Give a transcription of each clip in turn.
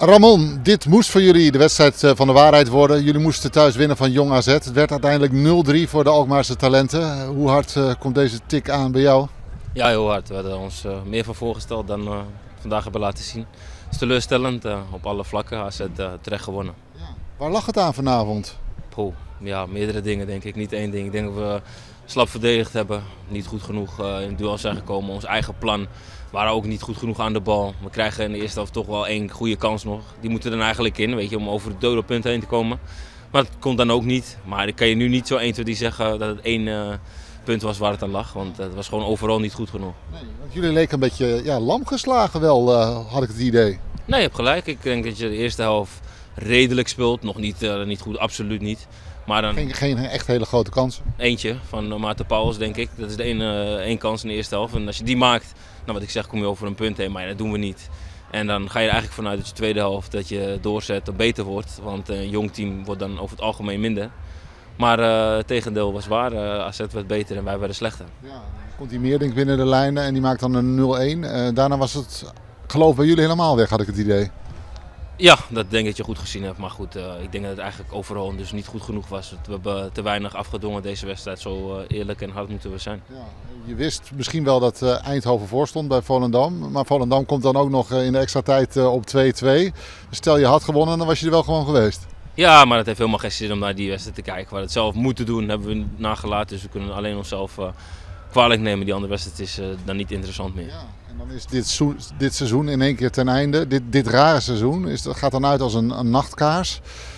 Ramon, dit moest voor jullie de wedstrijd van de waarheid worden. Jullie moesten thuis winnen van Jong AZ. Het werd uiteindelijk 0-3 voor de Alkmaarse talenten. Hoe hard komt deze tik aan bij jou? Ja, heel hard. We hadden ons meer van voorgesteld dan we vandaag hebben laten zien. Het is teleurstellend op alle vlakken. AZ terecht gewonnen. Ja. Waar lag het aan vanavond? Ja, meerdere dingen denk ik. Niet één ding. Ik denk dat we slap verdedigd hebben. Niet goed genoeg in het duel zijn gekomen. Ons eigen plan waren ook niet goed genoeg aan de bal. We krijgen in de eerste helft toch wel één goede kans nog. Die moeten er dan eigenlijk in, weet je, om over het doelpunt heen te komen. Maar dat komt dan ook niet. Maar ik kan je nu niet zo 1, 2, 3 zeggen dat het één punt was waar het aan lag. Want het was gewoon overal niet goed genoeg. Nee, want jullie leken een beetje lam geslagen wel, had ik het idee. Nee, je hebt gelijk. Ik denk dat je de eerste helft redelijk speelt. Nog niet goed, absoluut niet. Maar dan Geen echt hele grote kansen. eentje van Maarten Pauwels, denk ik. Dat is de één kans in de eerste helft. En als je die maakt, nou wat ik zeg, kom je over een punt heen. Maar dat doen we niet. En dan ga je er eigenlijk vanuit dat je tweede helft dat je doorzet, dat beter wordt. Want een jong team wordt dan over het algemeen minder. Maar het tegendeel was waar. AZ werd beter en wij werden slechter. Ja, komt hij meer denk ik binnen de lijnen en die maakt dan een 0-1. Daarna was het geloof bij jullie helemaal weg, had ik het idee. Ja, dat denk ik dat je goed gezien hebt. Maar goed, ik denk dat het eigenlijk overal dus niet goed genoeg was. We hebben te weinig afgedwongen deze wedstrijd. Zo eerlijk en hard moeten we zijn. Ja, je wist misschien wel dat Eindhoven voorstond bij Volendam. Maar Volendam komt dan ook nog in de extra tijd op 2-2. Dus stel je had gewonnen, dan was je er wel gewoon geweest. Ja, maar het heeft helemaal geen zin om naar die wedstrijd te kijken. Waar we het zelf moeten doen, hebben we nagelaten. Dus we kunnen alleen onszelf kwalijk nemen. Die andere wedstrijd is dan niet interessant meer. Ja, en dan is dit seizoen in één keer ten einde. Dit rare seizoen gaat dan uit als een nachtkaars.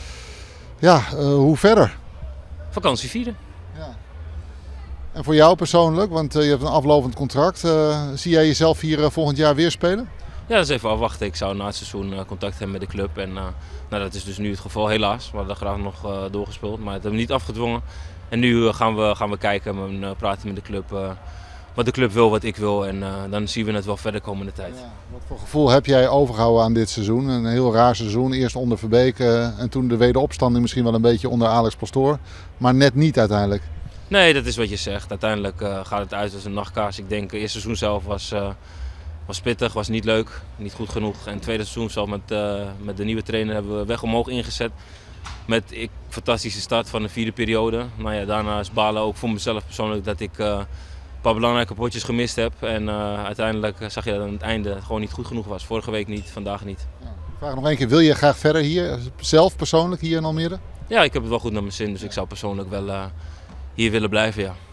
Ja, hoe verder? Vakantie vieren. Ja. En voor jou persoonlijk, want je hebt een aflopend contract. Zie jij jezelf hier volgend jaar weer spelen? Ja, dat is even afwachten. Ik zou na het seizoen contact hebben met de club. En dat is dus nu het geval, helaas. We hadden graag nog doorgespeeld, maar het hebben we niet afgedwongen. En nu gaan we kijken en praten met de club. Wat de club wil, wat ik wil. En dan zien we het wel verder komende tijd. Ja, wat voor gevoel heb jij overgehouden aan dit seizoen? Een heel raar seizoen. Eerst onder Verbeek en toen de wederopstanding misschien wel een beetje onder Alex Pastoor. Maar net niet uiteindelijk. Nee, dat is wat je zegt. Uiteindelijk gaat het uit als een nachtkaars. Ik denk het eerste seizoen zelf was pittig, was niet leuk, niet goed genoeg. En het tweede seizoen zelf met de nieuwe trainer hebben we weg omhoog ingezet. Met fantastische start van de vierde periode. Nou ja, daarna is balen ook voor mezelf persoonlijk dat ik een paar belangrijke potjes gemist heb. En uiteindelijk zag je dat aan het einde het gewoon niet goed genoeg was. Vorige week niet, vandaag niet. Ja, ik vraag nog één keer, wil je graag verder hier, zelf persoonlijk hier in Almere? Ja, ik heb het wel goed naar mijn zin, dus ik zou persoonlijk wel hier willen blijven, ja.